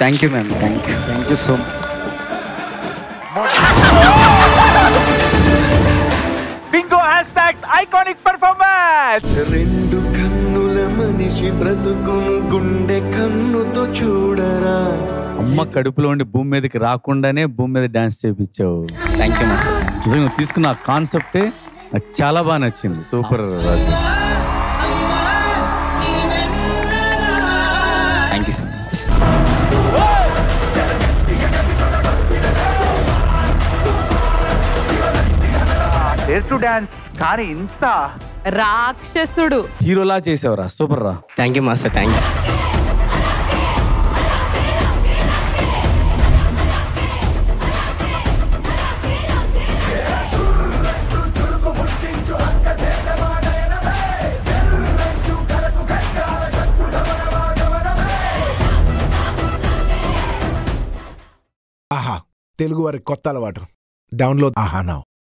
Thank you ma'am, thank you so much. Bingo hashtags iconic performance. రెండు కన్నుల మనిషి బ్రతుకును గుండె కన్నుతో చూడరా. అమ్మ కడుపులో ఉండి భూమి మీదకి రాకుండానే భూమి మీద డాన్స్ చేయించావు. Thank you much. నిజంగా తీసుకున్న ఆ కాన్సెప్టే నాకు చాలా బాగా నచ్చింది. Super Raju. Thank you so much. Dare to dance కానీ ఇంత రాక్షసుడు హీరోలా చేసావురా, సూపర్ రా. Thank you master, thank you. ఆహా తెలుగు వారి కొత్త అలవాటు. డౌన్లోడ్ ఆహా నౌ.